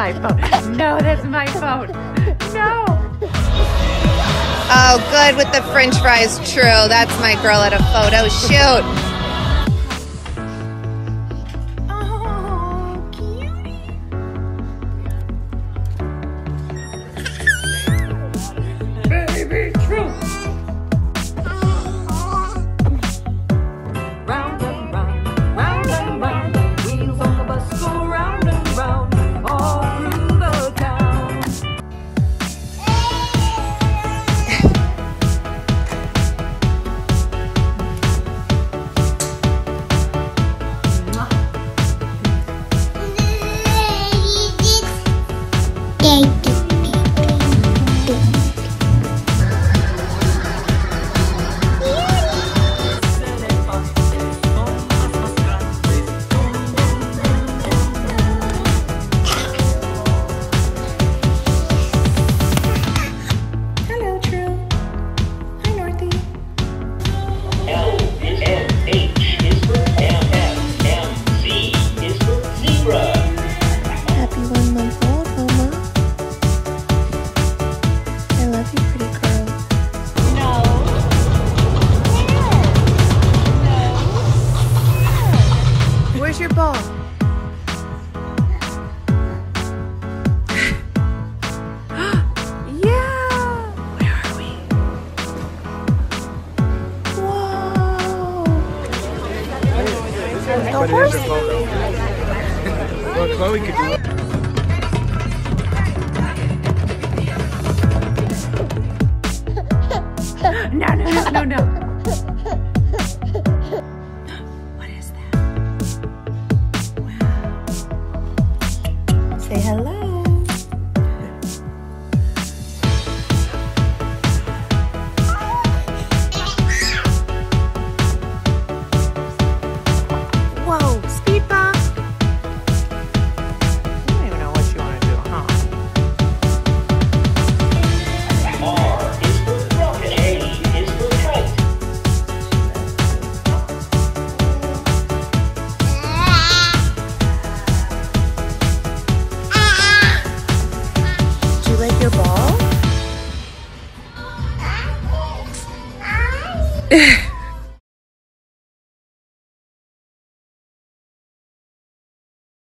my phone. No, that's my phone. No. Oh, good with the French fries. True. That's my girl at a photo shoot. Oh, cutie. Baby, true. Round and round, round and round. The wheels on the bus go round and round all through the town. Where's your ball? Yeah! Where are we? Whoa! The horse? Well, Khloe could do it. No. What is that? Wow. Say hello. Whoa, speed bump. I don't even know what you want to do, huh? R is for rock and A is for kite. Do you like your ball?